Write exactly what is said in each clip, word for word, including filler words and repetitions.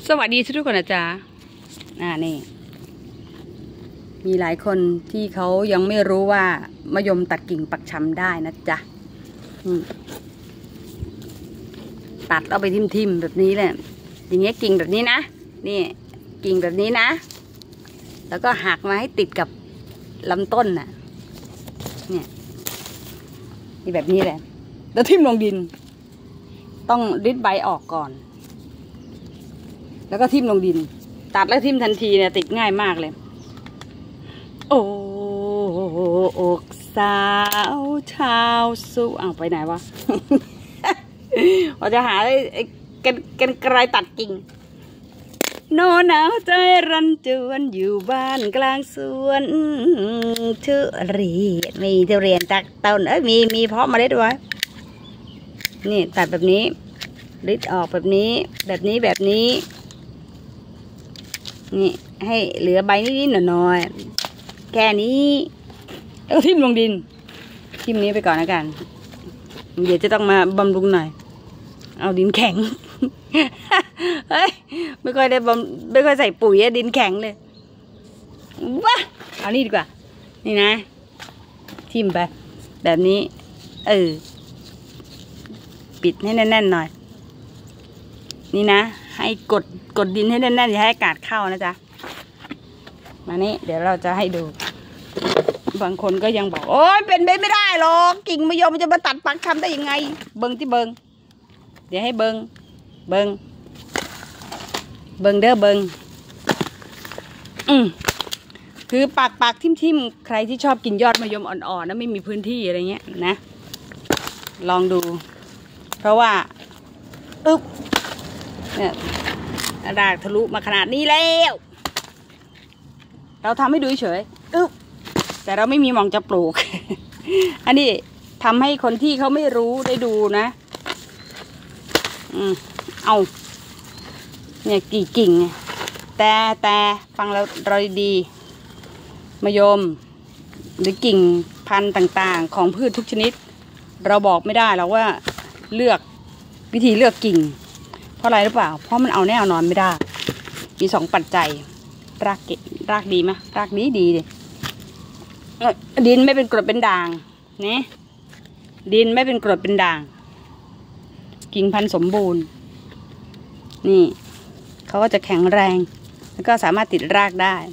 สวัสดีทุกคนนะจ๊ะอ่านี่มีหลายคนที่เขายังไม่รู้ว่ามะยมตัดกิ่งปักชำได้นะจ๊ะตัดเอาไปทิ่มๆแบบนี้แหละอย่างเงี้ยกิ่งแบบนี้นะนี่กิ่งแบบนี้นะแล้วก็หักมาให้ติดกับลำต้นน่ะเนี่ยนี่แบบนี้แหละแล้วทิ่มลงดินต้องริดใบออกก่อนแล้วก็ทิ่มลงดินตัดแล้วทิ่มทันทีเนี่ยติดง่ายมากเลยโอ้อกสาวชาวสุเอาไปไหนวะ เราจะหาไอ้กันกันไกลตัดกิ่งโนหนาวใจรันจวนอยู่บ้านกลางสวนทุเรียนมีทุเรียนจากต้นเอ้ยมีมีเพาะเมล็ดไว้นี่ตัดแบบนี้ริดออกแบบนี้แบบนี้แบบนี้นี่ให้เหลือใบนิดๆหน่อยๆแค่นี้แล้วทิ่มลงดินทิ่มนี้ไปก่อนนะกันเดี๋ยวจะต้องมาบำรุงหน่อยเอาดินแข็ง เฮ้ยไม่ค่อยได้บำไม่ค่อยใส่ปุ๋ยอะดินแข็งเลยว้าเอานี่ดีกว่านี่นะทิ่มไปแบบนี้เออปิดให้แน่นๆหน่อยนี่นะให้กดกดดินให้แน่นๆอย่าให้อากาศเข้านะจ๊ะมานี่เดี๋ยวเราจะให้ดูบางคนก็ยังบอกโอ๊ยเป็นไปไม่ได้หรอกกิ่งมะยมมันจะมาตัดปักชำได้ยังไงเบิ้งที่เบิ้งเดี๋ยวให้เบิ้งเบิ้งเบิ้งเด้อเบิ้งอืมคือปากปากทิ่มทิ่มใครที่ชอบกินยอดมะยมอ่อนๆนะไม่มีพื้นที่อะไรเงี้ยนะลองดูเพราะว่าอึ๊บเนี่ยรากทะลุมาขนาดนี้แล้วเราทำให้ดูเฉยอึ๊บแต่เราไม่มีหม่องจะปลูก อันนี้ทำให้คนที่เขาไม่รู้ได้ดูนะอืมเอาเนี่ยกี่กิ่งแต่แต่ฟังเราเราดีมะยมหรือกิ่งพันธุ์ต่างๆของพืชทุกชนิดเราบอกไม่ได้หรอกว่าเลือกวิธีเลือกกิ่งเพราะอะไรหรือเปล่าเพราะมันเอาแน่เอานอนไม่ได้มีสองปัจจัยรากเกรากดีไหมรากดีดีดิดินไม่เป็นกรดเป็นด่างนี่ดินไม่เป็นกรดเป็นด่างกิ่งพันธุ์สมบูรณ์นี่เขาก็จะแข็งแรงแล้วก็สามารถติดรากได้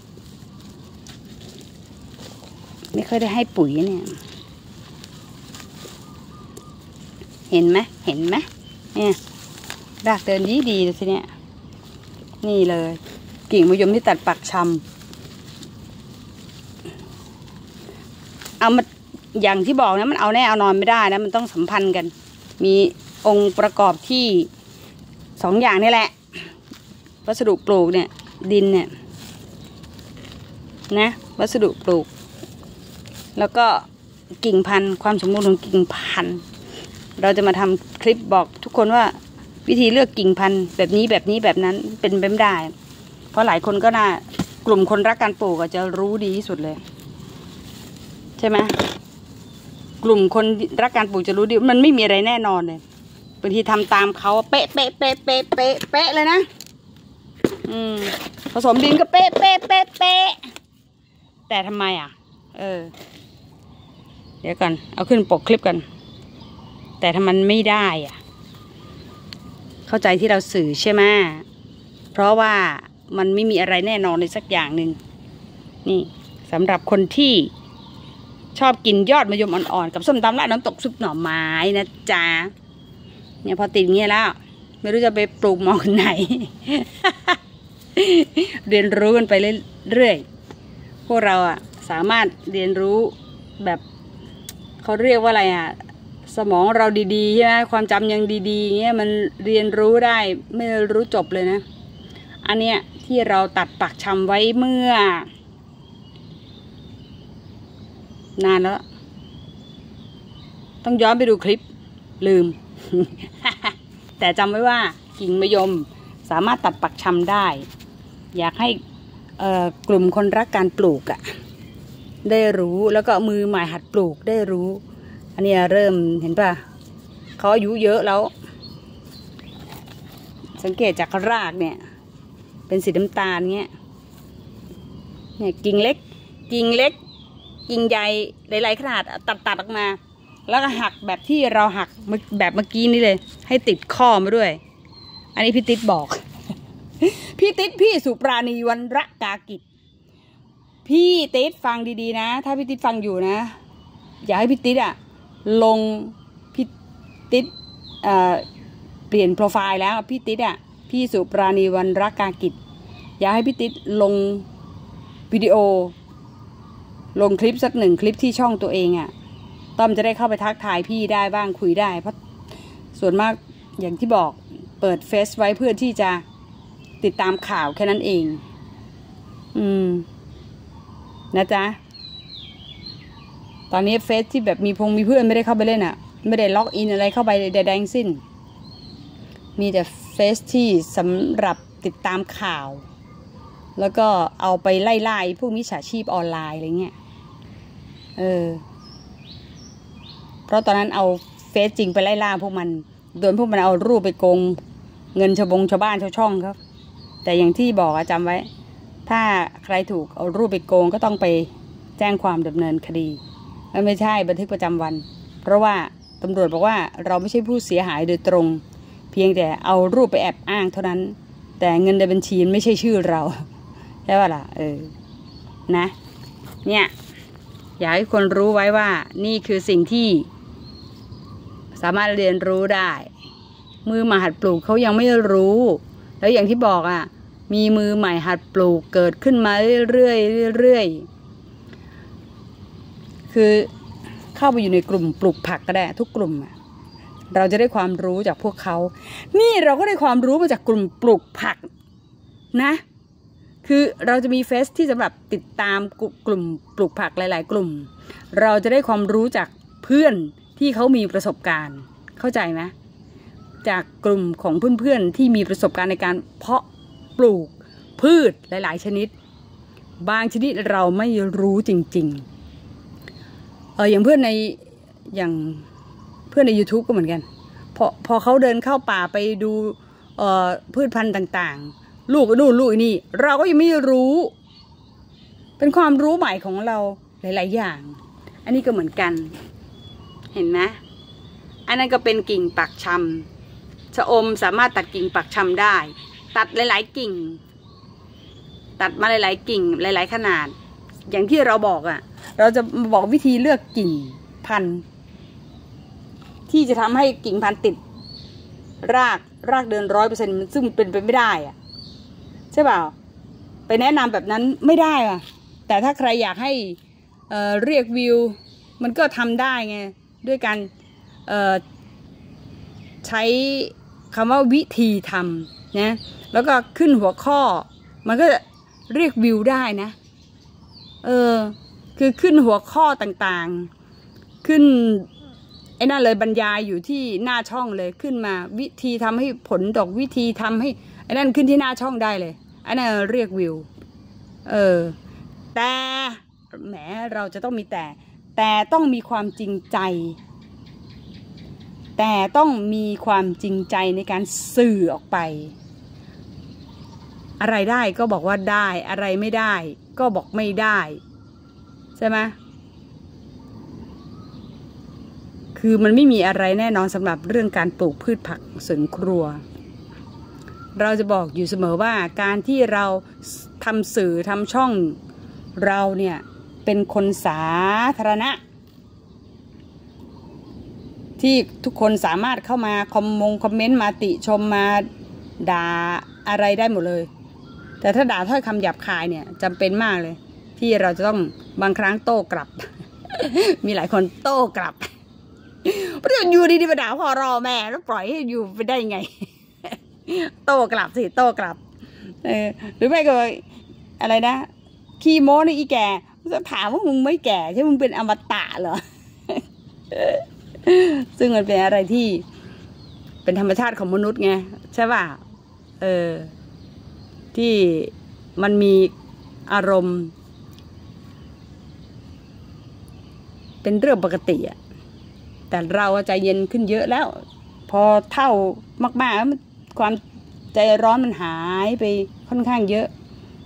ไม่ค่อยได้ให้ปุ๋ยเนี่ยเห็นไหมเห็นไหมเนี่ยรากเดินดีดีเลยทีเนี้ยนี่เลยกิ่งมะยมที่ตัดปักชำเอามาอย่างที่บอกนะมันเอาแน่เอานอนไม่ได้นะมันต้องสัมพันธ์กันมีองค์ประกอบที่สองอย่างนี่แหละวัสดุปลูกเนี่ยดินเนี่ยนะวัสดุปลูกแล้วก็กิ่งพันธุ์ความสมบูรณ์ของกิ่งพันธุ์เราจะมาทำคลิปบอกทุกคนว่าวิธีเลือกกิ่งพันธุ์แบบนี้แบบนี้แบบนั้นเป็นไปไม่ได้เพราะหลายคนก็น่ากลุ่มคนรักการปลูกจะรู้ดีที่สุดเลยใช่ไหมกลุ่มคนรักการปลูกจะรู้ดีมันไม่มีอะไรแน่นอนเลยบางทีทำตามเขาเป๊ะเป๊ะเป๊ะเป๊ะเป๊ะเป๊ะเลยนะอืมผสมดินก็เป๊ะเป๊ะเป๊ะเป๊ะแต่ทำไมอ่ะเออเดี๋ยวก่อนเอาขึ้นปกคลิปกันแต่ถ้ามันไม่ได้อ่ะเข้าใจที่เราสื่อใช่ไหมเพราะว่ามันไม่มีอะไรแน่นอนเลยสักอย่างหนึ่งนี่สำหรับคนที่ชอบกินยอดมะยมอ่อนๆกับส้มตำราดน้ำตกซุปหน่อไม้นะจ๊ะเนี่ยพอติดเงี้ยแล้วไม่รู้จะไปปลูกมองไหน เรียนรู้กันไปเรื่อยๆพวกเราอ่ะสามารถเรียนรู้แบบเขาเรียกว่าอะไรอ่ะสมองเราดีๆใช่ไหมความจำยังดีๆเงี้ยมันเรียนรู้ได้ไม่รู้จบเลยนะอันเนี้ยที่เราตัดปักชำไว้เมื่อนานแล้วต้องย้อนไปดูคลิปลืม แต่จำไว้ว่ากิ่งมะยมสามารถตัดปักชำได้อยากให้กลุ่มคนรักการปลูกอ่ะได้รู้แล้วก็มือใหม่หัดปลูกได้รู้อันนี้เริ่มเห็นป่ะเขาอายุเยอะแล้วสังเกตจากรากเนี่ยเป็นสีน้ำตาลเงี้ยเนี่ยกิ่งเล็กกิ่งเล็กกิ่งใหญ่หลายๆขนาดตัดตัดออกมาแล้วก็หักแบบที่เราหักแบบเมื่อกี้นี่เลยให้ติดข้อมาด้วยอันนี้พี่ติ๊ดบอก พี่ติ๊ดพี่สุปราณีวรรณกากิจพี่ติ๊ดฟังดีๆนะถ้าพี่ติ๊ดฟังอยู่นะอยากให้พี่ติ๊ดอะลงพี่ติ๊ดเอ่อเปลี่ยนโปรไฟล์แล้วพี่ติ๊ดอะพี่สุปราณีวรรณกากิจอยากให้พี่ติ๊ดลงวิดีโอลงคลิปสักหนึ่งคลิปที่ช่องตัวเองอะต้อมจะได้เข้าไปทักทายพี่ได้บ้างคุยได้เพราะส่วนมากอย่างที่บอกเปิดเฟซไว้เพื่อที่จะติดตามข่าวแค่นั้นเองอืมนะจ๊ะตอนนี้เฟซที่แบบมีพงมีเพื่อนไม่ได้เข้าไปเล่นอ่ะไม่ได้ล็อกอินอะไรเข้าไปใดๆทั้งสิ้นมีแต่เฟซที่สำหรับติดตามข่าวแล้วก็เอาไปไล่ไล่พวกมิจฉาชีพออนไลน์อะไรเงี้ยเออเพราะตอนนั้นเอาเฟซจริงไปไล่ล่าพวกมันโดนพวกมันเอารูปไปโกงเงินชาวบงชาวบ้านชาวช่องครับแต่อย่างที่บอกจำไว้ถ้าใครถูกเอารูปไปโกงก็ต้องไปแจ้งความดำเนินคดีไม่ใช่บันทึกประจำวันเพราะว่าตำรวจบอกว่าเราไม่ใช่ผู้เสียหายโดยตรงเพียงแต่เอารูปไปแอบอ้างเท่านั้นแต่เงินในบัญชีไม่ใช่ชื่อเราใช่ป่ะล่ะเออนะเนี่ยอยากให้คนรู้ไว้ว่านี่คือสิ่งที่สามารถเรียนรู้ได้มือใหม่หัดปลูกเขายังไม่รู้แล้วอย่างที่บอกอ่ะมีมือใหม่หัดปลูกเกิดขึ้นมาเรื่อยๆเรื่อยๆคือเข้าไปอยู่ในกลุ่มปลูกผักก็ได้ทุกกลุ่มอ่ะเราจะได้ความรู้จากพวกเขานี่เราก็ได้ความรู้มาจากกลุ่มปลูกผักนะคือเราจะมีเฟซที่สำหรับติดตามกลุ่มปลูกผักหลายๆกลุ่มเราจะได้ความรู้จากเพื่อนที่เขามีประสบการณ์เข้าใจไหมจากกลุ่มของเพื่อนๆที่มีประสบการณ์ในการเพาะปลูกพืชหลายๆชนิดบางชนิดเราไม่รู้จริงๆเอออย่างเพื่อนในอย่างเพื่อนใน YouTube ก็เหมือนกันพอพอเขาเดินเข้าป่าไปดูเอ่อพืชพันธุ์ต่างๆลูกนู่นลูกนี่เราก็ยังไม่รู้เป็นความรู้ใหม่ของเราหลายๆอย่างอันนี้ก็เหมือนกันเห็นไหมอันนั้นก็เป็นกิ่งปักชำชะอมสามารถตัดกิ่งปักชำได้ตัดหลายๆกิ่งตัดมาหลายๆกิ่งหลายๆขนาดอย่างที่เราบอกอ่ะเราจะบอกวิธีเลือกกิ่งพันธุ์ที่จะทำให้กิ่งพันธุ์ติดรากรากเดินร้อยเปอร์เซ็นต์ซึ่งเป็นไปไม่ได้อ่ะใช่เปล่าไปแนะนำแบบนั้นไม่ได้อ่ะแต่ถ้าใครอยากให้เอ่อเรียกวิวมันก็ทำได้ไงด้วยการเอ่อใช้คำว่าวิธีทำนะแล้วก็ขึ้นหัวข้อมันก็เรียกวิวได้นะเออคือขึ้นหัวข้อต่างๆขึ้นไอ้นั่นเลยบรรยายอยู่ที่หน้าช่องเลยขึ้นมาวิธีทำให้ผลดอกวิธีทำให้ไอ้นั่นขึ้นที่หน้าช่องได้เลยไอ้นั่นเรียกวิวเออแต่แหมเราจะต้องมีแต่แต่ต้องมีความจริงใจแต่ต้องมีความจริงใจในการสื่อออกไปอะไรได้ก็บอกว่าได้อะไรไม่ได้ก็บอกไม่ได้ใช่ไหมคือมันไม่มีอะไรแน่นอนสำหรับเรื่องการปลูกพืชผักสวนครัวเราจะบอกอยู่เสมอว่าการที่เราทำสื่อทำช่องเราเนี่ยเป็นคนสาธารณะที่ทุกคนสามารถเข้ามาคอมมงคอมเมนต์มาติชมมาด่าอะไรได้หมดเลยแต่ถ้าด่าถ้อยคำหยาบคายเนี่ยจำเป็นมากเลยที่เราจะต้องบางครั้งโต้กลับ มีหลายคนโต้กลับเพราะอยู่ดีๆมาด่าพ่อรอแม่แล้วปล่อยให้อยู่ไปได้ไง โต้กลับสิโต้กลับเออหรือไม่ก็อะไรนะขี้โม้ในอีแก่จะถามว่ามึงไม่แก่ใช่มึงเป็นอมตะเหรอ ซึ่งมันเป็นอะไรที่เป็นธรรมชาติของมนุษย์ไงใช่ป่ะเออที่มันมีอารมณ์เป็นเรื่องปกติอ่ะแต่เราใจเย็นขึ้นเยอะแล้วพอเท่ามากๆความใจร้อนมันหายไปค่อนข้างเยอะ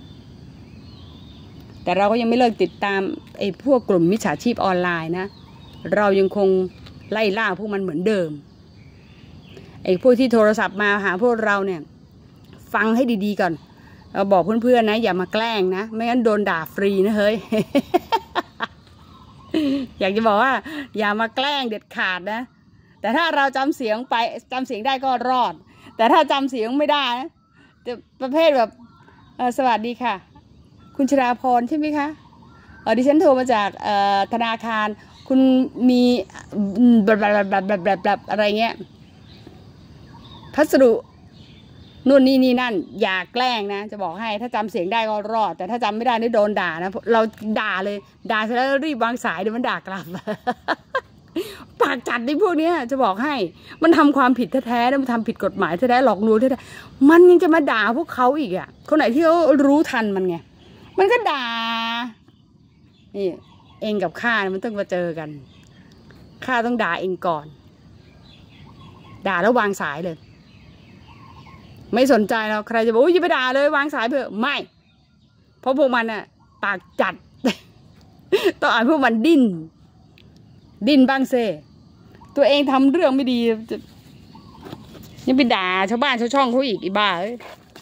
แต่เราก็ยังไม่เลิกติดตามไอ้พวกกลุ่มมิจฉาชีพออนไลน์นะเรายังคงไล่ล่าพวกมันเหมือนเดิมไอ้พวกที่โทรศัพท์มาหาพวกเราเนี่ยฟังให้ดีๆก่อนเราบอกเพื่อนๆนะอย่ามาแกล้งนะไม่งั้นโดนด่าฟรีนะเฮ้ย อยากจะบอกว่าอย่ามาแกล้งเด็ดขาดนะแต่ถ้าเราจำเสียงไปจำเสียงได้ก็รอดแต่ถ้าจำเสียงไม่ได้นะจะประเภทแบบสวัสดีค่ะคุณชราพรใช่ไหมคะเออดิฉันโทรมาจากธนาคารคุณมีแบบแบบแบบแบบแบบแบบอะไรเงี้ยพัสดุนู่นนี่นี่นั่นอย่าแกล้งนะจะบอกให้ถ้าจำเสียงได้ก็รอดแต่ถ้าจำไม่ได้นี่โดนด่านะเราด่าเลยด่าเสร็จแล้วรีบวางสายเดี๋ยวมันด่ากลับ ปากจัดในพวกนี้จะบอกให้มันทำความผิดแท้ๆมันทำผิดกฎหมายแท้ๆหลอกลวงแท้ๆมันยังจะมาด่าพวกเขาอีกอ่ะคนไหนที่เขารู้ทันมันไงมันก็ด่านี่เองกับข้ามันต้องมาเจอกันข้าต้องด่าเองก่อนด่าแล้ววางสายเลยไม่สนใจเราใครจะบอกอย่าไปด่าเลยวางสายเถอะไม่เพราะพวกมันอ่ะปากจัด ต้องอ่านพวกมันดิ้นดิ้นบ้างเซ่ตัวเองทำเรื่องไม่ดียังไปด่าชาวบ้านชาวช่องเขาอีกอีบ้าเอ้ย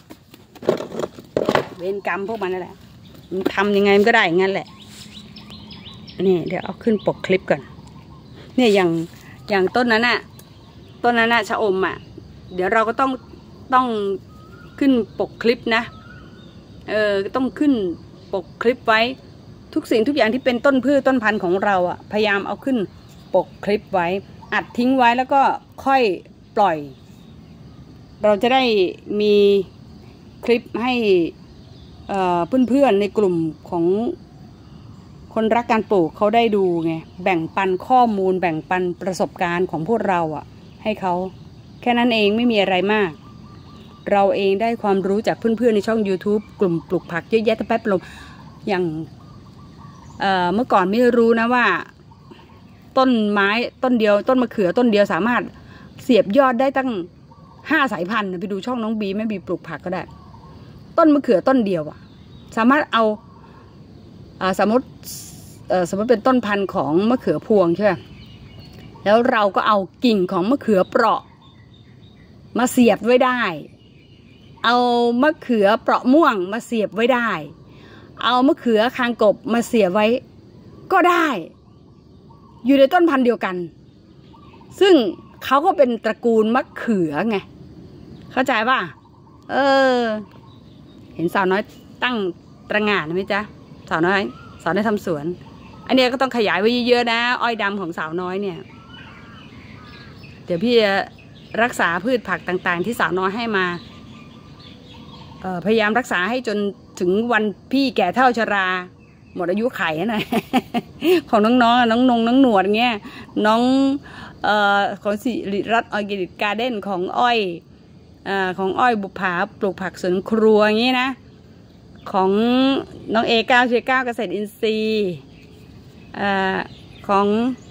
เวรกรรมพวกมันนั่นแหละมันทำยังไงมันก็ได้อย่างนั้นแหละนี่เดี๋ยวเอาขึ้นปกคลิปก่อนเนี่ยอย่างอย่างต้นนั้นน่ะต้นนั้นน่ะชะอมอ่ะเดี๋ยวเราก็ต้องต้องขึ้นปกคลิปนะเออต้องขึ้นปกคลิปไว้ทุกสิ่งทุกอย่างที่เป็นต้นพืชต้นพันธุ์ของเราอ่ะพยายามเอาขึ้นปกคลิปไว้อัดทิ้งไว้แล้วก็ค่อยปล่อยเราจะได้มีคลิปให้เพื่อนๆในกลุ่มของคนรักการปลูกเขาได้ดูไงแบ่งปันข้อมูลแบ่งปันประสบการณ์ของพวกเราอ่ะให้เขาแค่นั้นเองไม่มีอะไรมากเราเองได้ความรู้จากเพื่อนๆในช่อง YouTube กลุ่มปลูกผักเยอะแยะตะแป๊บลมอย่างเอ่อเมื่อก่อนไม่รู้นะว่าต้นไม้ต้นเดียวต้นมะเขือต้นเดียวสามารถเสียบยอดได้ตั้งห้าสายพันธุ์ไปดูช่องน้องบีแม่บีปลูกผักก็ได้ต้นมะเขือต้นเดียวอะสามารถเอาอ่าสมมติเอ่อสมมติเป็นต้นพันธุ์ของมะเขือพวงใช่ไหมแล้วเราก็เอากิ่งของมะเขือเปราะมาเสียบไว้ได้เอามะเขือเปราะม่วงมาเสียบไว้ได้เอามะเขือคางกบมาเสียบไว้ก็ได้อยู่ในต้นพันธุ์เดียวกันซึ่งเขาก็เป็นตระกูลมะเขือไงเข้าใจป่ะเออเห็นสาวน้อยตั้งตระหง่านไหมจ๊ะสาวน้อยสาวน้อยทำสวนอันนี้ก็ต้องขยายไว้เยอะๆนะอ้อยดำของสาวน้อยเนี่ยเดี๋ยวพี่จะรักษาพืชผักต่างๆที่สาวน้อยให้มาเอ่อพยายามรักษาให้จนถึงวันพี่แก่เท่าชราหมดอายุไขหน่อย ของน้องๆน้องนงน้องหนวดเงี้ยน้องเอ่อของสิริรัตน์ออร์แกนิกการ์เด้นของอ้อยอ่าของอ้อยบุภาปลูกผักสวนครัวอย่างงี้นะของน้องเอเก้าเชเก้าเกษตรอินทรีย์อ่าของ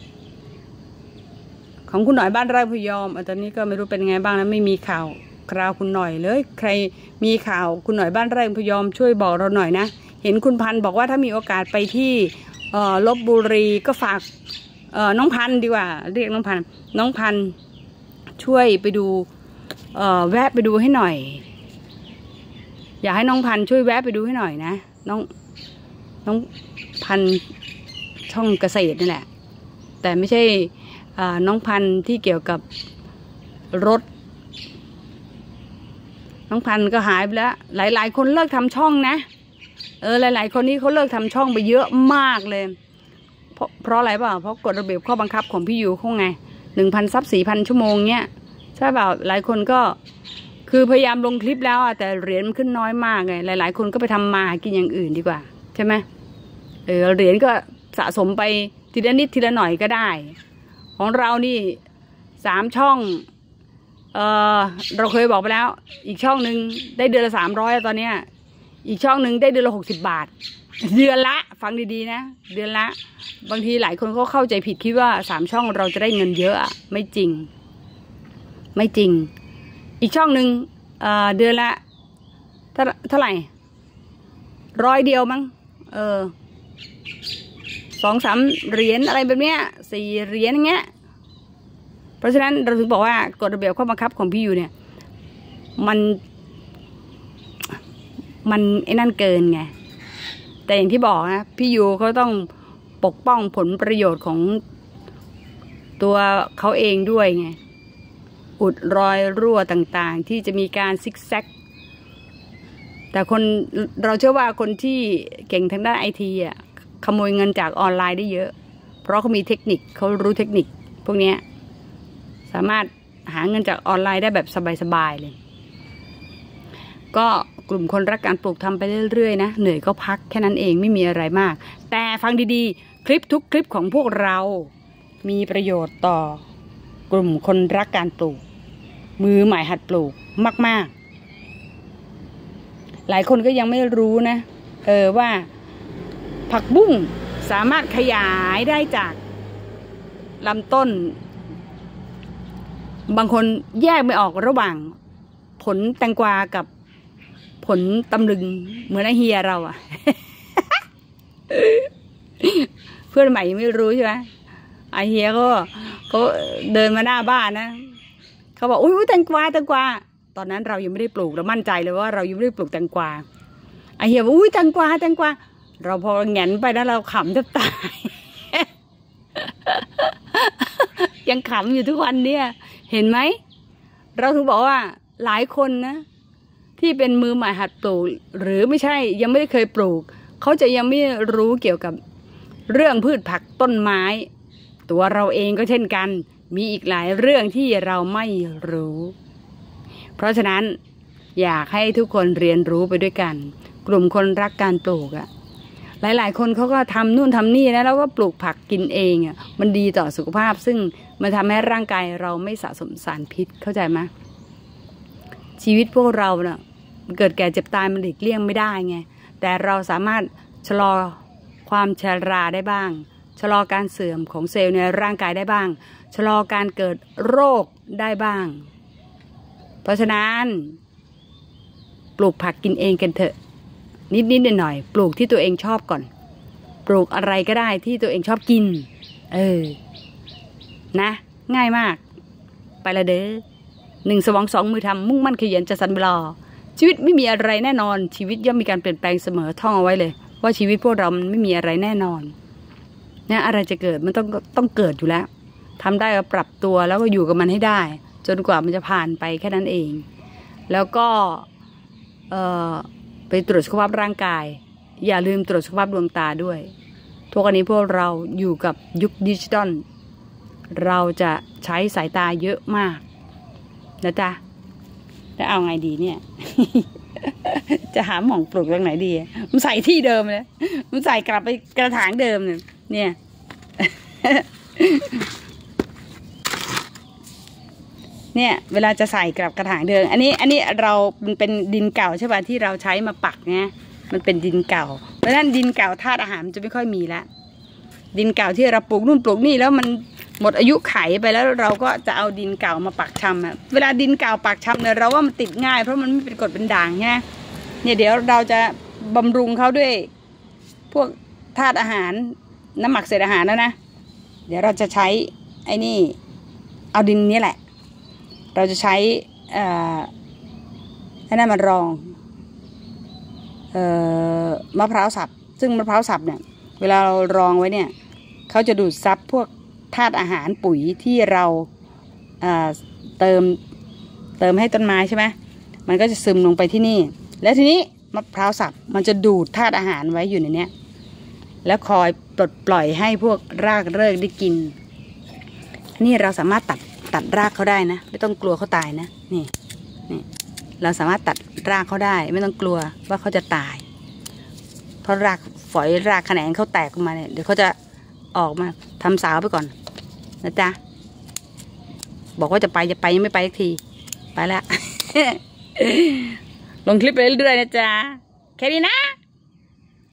ของคุณหน่อยบ้านไร่พยอมตอนนี้ก็ไม่รู้เป็นไงบ้างนะไม่มีข่าวคราวคุณหน่อยเลยใครมีข่าวคุณหน่อยบ้านไร่พยอมช่วยบอกเราหน่อยนะเห็นคุณพันธ์บอกว่าถ้ามีโอกาสไปที่ลพบุรีก็ฝากน้องพันธ์ดีกว่าเรียกน้องพันธ์น้องพันธ์ช่วยไปดูแวะไปดูให้หน่อยอยากให้น้องพันธ์ช่วยแวะไปดูให้หน่อยนะน้องน้องพันธ์ช่องเกษตรนี่แหละแต่ไม่ใช่น้องพันธ์ที่เกี่ยวกับรถน้องพันธ์ก็หายไปแล้วหลายๆคนเลิกทำช่องนะเออหลายๆคนนี้เขาเลิกทำช่องไปเยอะมากเลยเพราะเพราะอะไรเปล่าเพราะกฎระเบียบข้อบังคับของพี่ยูเขาไงหนึ่งพันซับสี่พันชั่วโมงเนี้ยใช่เปล่าหลายคนก็คือพยายามลงคลิปแล้วแต่เหรียญมันขึ้นน้อยมากไงหลายๆคนก็ไปทำมากินอย่างอื่นดีกว่าใช่ไหมเออเหรียญก็สะสมไปทีละนิดทีละหน่อยก็ได้ของเรานี่สามช่องเออเราเคยบอกไปแล้วอีกช่องหนึ่งได้เดือนละสามร้อยตอนเนี้ยอีกช่องหนึ่งได้เดือนละหกสิบบาทเดือนละฟังดีๆนะเดือนละบางทีหลายคนเขาเข้าใจผิดคิดว่าสามช่องเราจะได้เงินเยอะอะไม่จริงไม่จริงอีกช่องหนึ่งเอ่อเดือนละเท่าเท่าไหร่ร้อยเดียวมั้งเออสองสามเหรียญอะไรแบบเนี้ยสี่เหรียญอย่างเงี้ยเพราะฉะนั้นเราถึงบอกว่ากฎระเบียบข้อบังคับของพี่ยูเนี่ยมันมันไอ้นั่นเกินไงแต่อย่างที่บอกนะพี่ยูเขาต้องปกป้องผลประโยชน์ของตัวเขาเองด้วยไงอุดรอยรั่วต่างๆที่จะมีการซิกแซกแต่คนเราเชื่อว่าคนที่เก่งทางด้านไอทีอ่ะขโมยเงินจากออนไลน์ได้เยอะเพราะเขามีเทคนิคเขารู้เทคนิคพวกนี้สามารถหาเงินจากออนไลน์ได้แบบสบายๆเลยก็กลุ่มคนรักการปลูกทำไปเรื่อยๆนะเหนื่อยก็พักแค่นั้นเองไม่มีอะไรมากแต่ฟังดีๆคลิปทุกคลิปของพวกเรามีประโยชน์ต่อกลุ่มคนรักการปลูกมือใหม่หัดปลูกมากๆหลายคนก็ยังไม่รู้นะเออว่าผักบุ้งสามารถขยายได้จากลำต้นบางคนแยกไม่ออกระหว่างผลแตงกวากับผลตำลึงเหมือนไอเฮียเราอะ เพื่อนใหม่ยังไม่รู้ใช่ไหมไอเฮียก็เขาเดินมาหน้าบ้านนะเขาบอกอุ้ยแตงกวาแตงกวาตอนนั้นเรายังไม่ได้ปลูกเรามั่นใจเลยว่าเรายังไม่ได้ปลูกแตงกวาไอเฮียบอกอุ้ยแตงกวาแตงกวาเราพอแงนไปแล้วเราขำแทบตาย ยังขำอยู่ทุกวันเนี่ยเห็นไหมเราถึงบอกว่าหลายคนนะที่เป็นมือใหม่หัดปลูกหรือไม่ใช่ยังไม่ได้เคยปลูกเขาจะยังไม่รู้เกี่ยวกับเรื่องพืชผักต้นไม้ตัวเราเองก็เช่นกันมีอีกหลายเรื่องที่เราไม่รู้เพราะฉะนั้นอยากให้ทุกคนเรียนรู้ไปด้วยกันกลุ่มคนรักการปลูกอะหลายๆคนเขาก็ทำนู่นทำนี่นะแล้วก็ปลูกผักกินเองอ่ะมันดีต่อสุขภาพซึ่งมันทำให้ร่างกายเราไม่สะสมสารพิษเข้าใจไหมชีวิตพวกเราเน่ะเกิดแก่เจ็บตายมันหลีกเลี่ยงไม่ได้ไงแต่เราสามารถชะลอความชราได้บ้างชะลอการเสื่อมของเซลล์ในร่างกายได้บ้างชะลอการเกิดโรคได้บ้างเพราะฉะนั้นปลูกผักกินเองกันเถอะนิดๆหน่อยๆปลูกที่ตัวเองชอบก่อนปลูกอะไรก็ได้ที่ตัวเองชอบกินเออนะง่ายมากไปละเด้อหนึ่งสมองสองมือทำมุ่งมั่นขยันจะสันบลอชีวิตไม่มีอะไรแน่นอนชีวิตย่อมมีการเปลี่ยนแปลงเสมอท่องเอาไว้เลยว่าชีวิตพวกเรามันไม่มีอะไรแน่นอนนะอะไรจะเกิดมันต้องต้องเกิดอยู่แล้วทำได้ก็ปรับตัวแล้วก็อยู่กับมันให้ได้จนกว่ามันจะผ่านไปแค่นั้นเองแล้วก็เอ่อไปตรวจสุขภาพร่างกายอย่าลืมตรวจสุขภาพดวงตาด้วยทุกวันนี้พวกเราอยู่กับยุคดิจิตอลเราจะใช้สายตาเยอะมากนะจ๊ะแล้วเอาไงดีเนี่ย จะหาหม่องปลูกตรงไหนดีมันใส่ที่เดิมเลยมันใส่กลับไปกระถางเดิมเนี่ยเนี่ย เนี่ยเวลาจะใส่กลับกระถางเดิมอันนี้อันนี้เรามันเป็นดินเก่าใช่ป่ะที่เราใช้มาปักเนี่ยมันเป็นดินเก่าเพราะฉะนั้นดินเก่าธาตุอาหารมันจะไม่ค่อยมีแล้วดินเก่าที่เราปลูกนู่นปลูกนี่แล้วมันหมดอายุไขไปแล้วเราก็จะเอาดินเก่ามาปักชำอ่ะเวลาดินเก่าปักชำเนี่ยเราว่ามันติดง่ายเพราะมันไม่เป็นกรดเป็นด่างใช่ไหมเนี่ยเดี๋ยวเราจะบำรุงเขาด้วยพวกธาตุอาหารน้ำหมักเศษอาหารแล้วนะเดี๋ยวเราจะใช้ไอ้นี่เอาดินนี้แหละเราจะใช้เอ่อให้นั่นมันรองเอ่อมะพร้าวสับซึ่งมะพร้าวสับเนี่ยเวลาเรารองไว้เนี่ยเขาจะดูดซับพวกธาตุอาหารปุ๋ยที่เราเอ่อเติมเติมให้ต้นไม้ใช่ไหมมันก็จะซึมลงไปที่นี่แล้วทีนี้มะพร้าวสับมันจะดูดธาตุอาหารไว้อยู่ในเนี้ยแล้วคอยปลดปล่อยให้พวกรากเลิกได้กินนี่เราสามารถตัดตัดรากเขาได้นะไม่ต้องกลัวเขาตายนะนี่นี่เราสามารถตัดรากเขาได้ไม่ต้องกลัวว่าเขาจะตายเพราะรากฝอยรากแขนงเขาแตกออกมาเนี่ยเดี๋ยวเขาจะออกมาทำสาวไปก่อนนะจ๊ะบอกว่าจะไปจะไปยังไม่ไปสักทีไปแล้ว ลงคลิปไปเรื่อยๆนะจ๊ะแค่นี้นะ